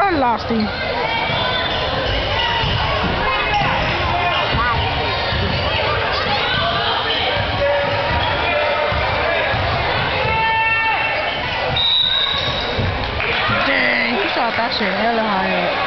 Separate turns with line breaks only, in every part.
lost him. Dang, he shot that shit hella high up.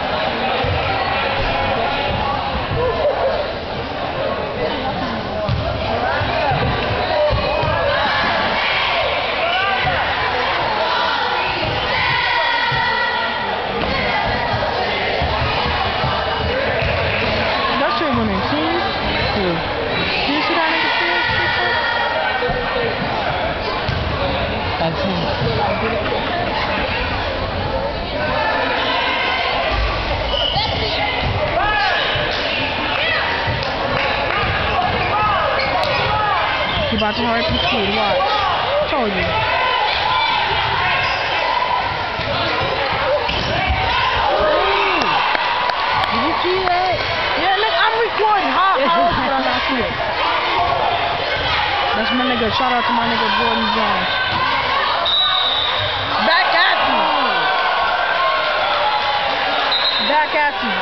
You about to hurry up and speed, watch. Told you. Did you see that? Yeah, look, I'm recording. How else would I not see it? That's my nigga. Shout out to my nigga Jordan Jones. Back at you. Back at you.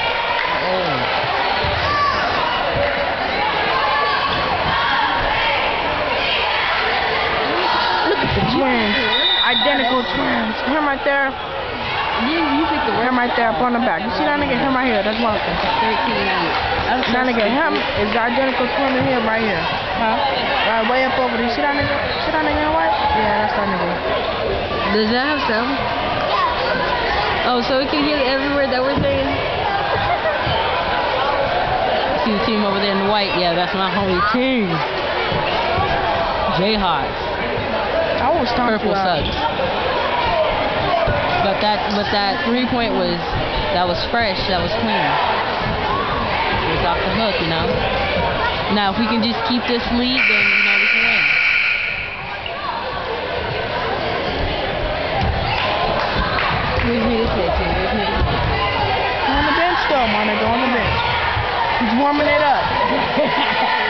Look at the twins. Identical twins. Him right there. You picked the him right there up on the back. You see that nigga? Him right here. That's one of them. 13. That nigga, him is the identical twin to him right here. Huh? Right, way up over there. You see that nigga? See that nigga in white? Yeah, that's that nigga.
Does that have sound? Oh, so we can hear every word that we're saying? See the team over there in the white? Yeah, that's my homie King. Jayhawk.
I was talking
Purple sucks. But that 3-point was fresh, that was clean. It was off the hook, you know. Now if we can just keep this lead, then you know we can win. Where's me this head, Tim? Where's me this head?
On the bench though, my nigga, on the bench. He's warming it up.